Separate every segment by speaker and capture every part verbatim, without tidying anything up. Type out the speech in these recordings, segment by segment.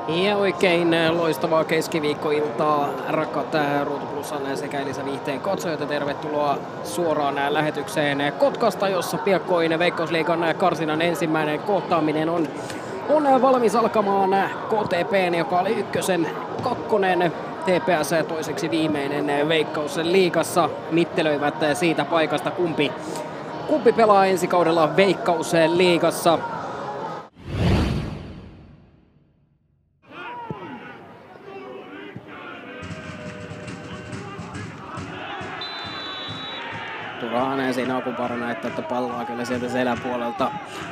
Speaker 1: Ja oikein loistavaa keskiviikkoiltaa, rakkaat Ruutu Plusan sekä Elisa Viihteen katsojat, ja tervetuloa suoraan lähetykseen Kotkasta, jossa piakkoin Veikkausliigan karsinan ensimmäinen kohtaaminen on, on valmis alkamaan. K T P:n, joka oli ykkösen kakkonen, T P S toiseksi viimeinen Veikkausliigassa, mittelöivät siitä paikasta, kumpi, kumpi pelaa ensi kaudella Veikkausliigassa. Turhaan siinä alkuparra näyttää, että palloa kyllä sieltä seläpuolelta.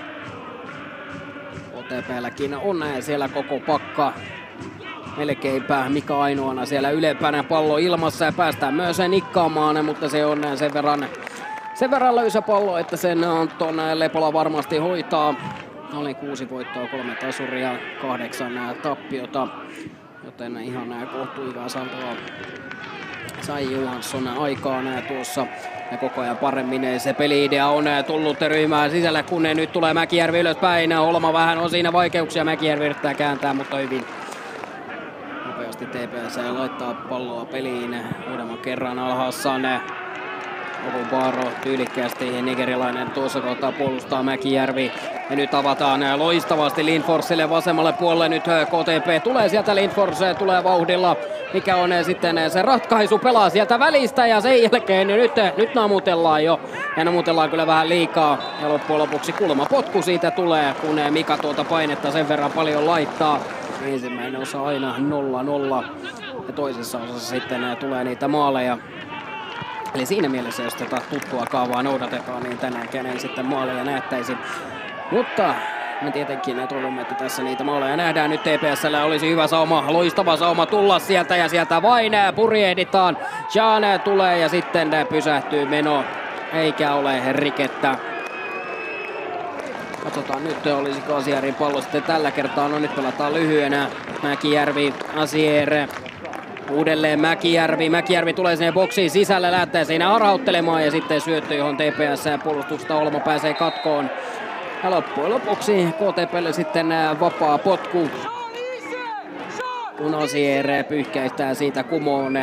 Speaker 1: O T P:lläkin on siellä koko pakka. Melkeinpä Mika ainoana siellä ylempänä, pallo ilmassa ja päästään myös nikkaamaan, mutta se on sen verran, sen verran löysä pallo, että sen Anton Lepola varmasti hoitaa. Oli kuusi voittoa, kolme tasuria, kahdeksan tappiota, joten ihan kohtuivaa saldoa sai Johansson aikaan tuossa. Ja koko ajan paremmin se peli-idea on tullut ryhmään sisälle, kun nyt tulee Mäkijärvi ylöspäin. Holma vähän on siinä vaikeuksia, Mäkijärvi yrittää kääntää, mutta hyvin nopeasti T P S laittaa palloa peliin uudemman kerran alhaassaan. Obubaro tyylikkäästi, nigerilainen tuossa kohtaa puolustaa Mäkijärvi. Ja nyt avataan loistavasti Lindforsille vasemmalle puolelle. Nyt K T P tulee sieltä, Lindfors tulee vauhdilla. Mikä on sitten se ratkaisu, pelaa sieltä välistä ja sen jälkeen nyt, nyt namutellaan jo. Ja namutellaan kyllä vähän liikaa. Ja loppujen lopuksi kulmapotku siitä tulee, kun Mika tuota painetta sen verran paljon laittaa. Ensimmäinen osa aina nolla nolla ja toisessa osassa sitten tulee niitä maaleja. Eli siinä mielessä, jos tätä tuttua kaavaa noudatetaan, niin tänäänkään ei sitten maaleja näyttäisi. Mutta me tietenkin toivomme, että tässä niitä maaleja nähdään. Nyt T P S:llä olisi hyvä sauma, loistava sauma tulla sieltä ja sieltä vain purjehditaan. Jean tulee ja sitten pysähtyy meno, eikä ole rikettä. Katsotaan nyt, olisiko Asierin pallo sitten tällä kertaa. No nyt pelataan lyhyenä. Mäkijärvi, Asier. Uudelleen Mäkijärvi. Mäkijärvi tulee sinne boksiin sisälle, lähtee siinä arhauttelemaan ja sitten syöttö, johon T P S puolustuksesta Holma pääsee katkoon. Ja loppujen lopuksi K T P:lle sitten vapaa potku, kun Asier pyyhkäistää siitä kumoon.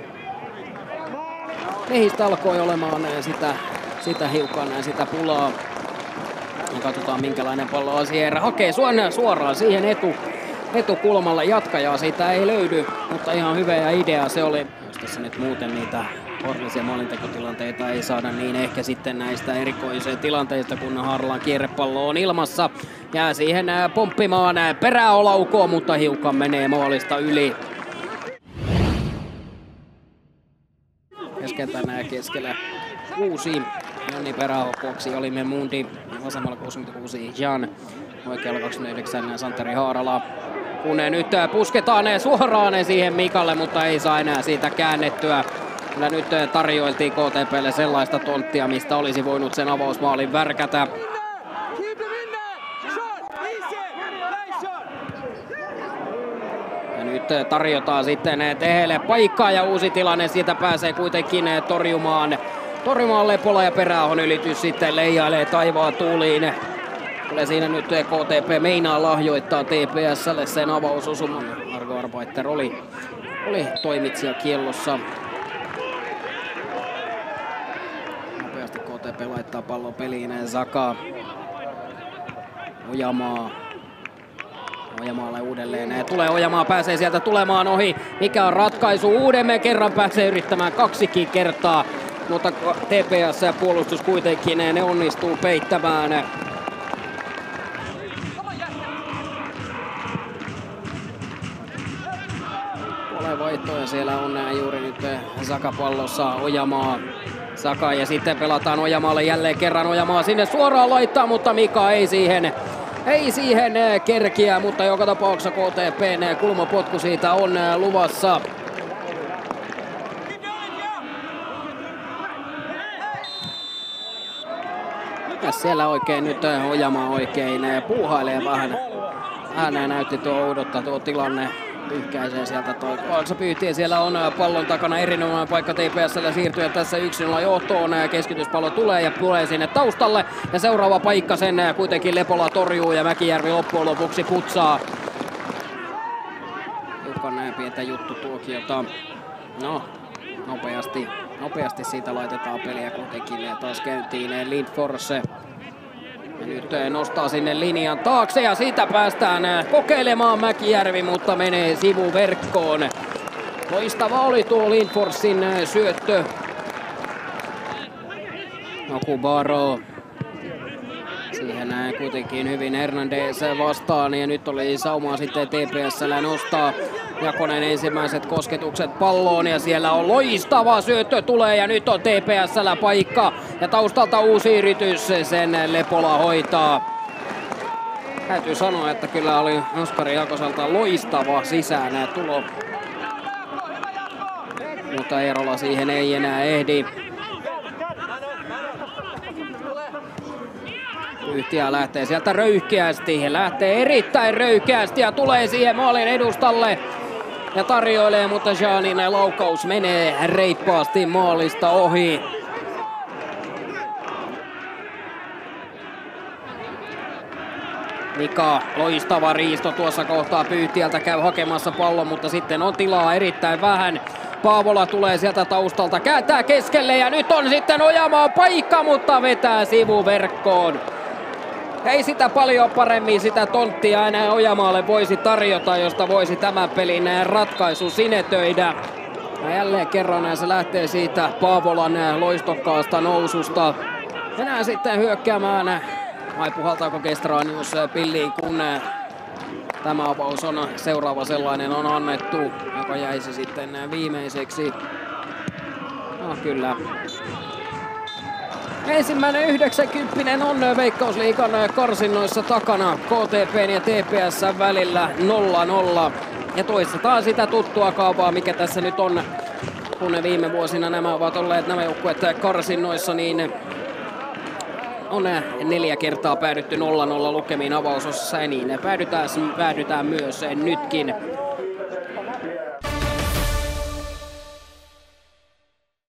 Speaker 1: Miehistä alkoi olemaan sitä, sitä hiukan sitä pulaa. Ja katsotaan minkälainen pallo Asier hakee suoraan siihen etu, etukulmalle. Jatkajaa siitä ei löydy, mutta ihan hyvä idea se oli. Jos tässä nyt muuten niitä orlisia maalintekotilanteita ei saada, niin ehkä sitten näistä erikoisista tilanteista, kun Harlan kierrepallo on ilmassa. Jää siihen pomppimaan peräolaukoon, mutta hiukan menee maalista yli. Keskeltä nää keskellä kuusi. Jonni Perähokkoksi oli Memundi, vasemmalla kuusikymmentäkuusi Jan, oikealla kaksikymmentäyhdeksän Santeri Haarala. Kun nyt pusketaan suoraan siihen Mikalle, mutta ei saa enää siitä käännettyä. Kyllä nyt tarjoiltiin K T P:lle sellaista tonttia, mistä olisi voinut sen avausmaalin värkätä. Ja nyt tarjotaan sitten Tehelle paikkaa ja uusi tilanne, siitä pääsee kuitenkin torjumaan. Torjumaan Lepola ja Peräahon ylitys sitten leijailee taivaan tuuliin. Kyllä siinä nyt K T P meinaa lahjoittaa T P S:lle sen avausosuman. Argo Arbeiter oli, oli toimitsija kiellossa. Nopeasti K T P laittaa pallon peliin. Zaka. Ojamaa. Ojamaalle uudelleen. Tulee Ojamaa, pääsee sieltä tulemaan ohi. Mikä on ratkaisu? Uudemman kerran pääsee yrittämään kaksikin kertaa. Mutta T P S-puolustus kuitenkin ne onnistuu peittämään. Ole vaihtoja, siellä on juuri nyt Saka pallossa, Ojamaa. Saka ja sitten pelataan Ojamaalle jälleen kerran. Ojamaa sinne suoraan laittaa, mutta Mika ei siihen, ei siihen kerkiä. Mutta joka tapauksessa K T P:n kulmapotku siitä on luvassa. Siellä oikein nyt Ojamaa oikein puuhailee vähän. Äänää näytti tuo oudottaa tuo tilanne. Pyyhkäisee sieltä toi Kaaksa pyyhtiä. Siellä on pallon takana erinomainen paikka T P S:llä siirtyä tässä yksi nolla johtoon. Keskityspallo tulee ja tulee sinne taustalle. Ja seuraava paikka sen kuitenkin Lepola torjuu ja Mäkijärvi loppujen lopuksi putsaa. Kolme pientä juttutuokiota. No, nopeasti, nopeasti siitä laitetaan peliä kuitenkin ja taas käyntiin Lindfors. Ja nyt nostaa sinne linjan taakse ja siitä päästään kokeilemaan Mäkijärvi, mutta menee sivuverkkoon. Loistava oli tuo Lindforsin syöttö. Okubaro. Siihen kuitenkin hyvin Hernandez vastaan ja nyt oli saumaa sitten T P S:llä nostaa Jakonen ensimmäiset kosketukset palloon ja siellä on loistava syöttö tulee ja nyt on T P S:llä paikka ja taustalta uusi yritys, sen Lepola hoitaa. Täytyy sanoa, että kyllä oli Oskari Jakoselta loistava sisään tulo, mutta Eerola siihen ei enää ehdi. Yhtiä lähtee sieltä röyhkeästi, he lähtee erittäin röyhkeästi ja tulee siihen maalin edustalle ja tarjoilee, mutta Janin laukaus menee reippaasti maalista ohi. Mika, loistava riisto tuossa kohtaa, Pyyhtiältä käy hakemassa pallon, mutta sitten on tilaa erittäin vähän. Paavola tulee sieltä taustalta, kääntää keskelle ja nyt on sitten Ojamaa paikka, mutta vetää sivuverkkoon. Ei sitä paljon paremmin sitä tonttia enää Ojamaalle voisi tarjota, josta voisi tämän pelin ratkaisu sinetöidä. Ja jälleen kerran se lähtee siitä Paavolan loistokkaasta noususta. Enää sitten hyökkäämään. Vai puhaltaako Kestranius pilliin, kun tämä avaus on seuraava sellainen on annettu, joka jäisi sitten viimeiseksi. No kyllä. Ensimmäinen yhdeksänkymppinen on Veikkausliigan karsinnoissa takana K T P:n ja T P S:n välillä nolla nolla. Ja toistetaan sitä tuttua kaavaa, mikä tässä nyt on, kun ne viime vuosina nämä ovat olleet nämä joukkueet karsinnoissa, niin on neljä kertaa päädytty nolla nolla lukemiin avausosassa ja niin päädytään, päädytään myös nytkin.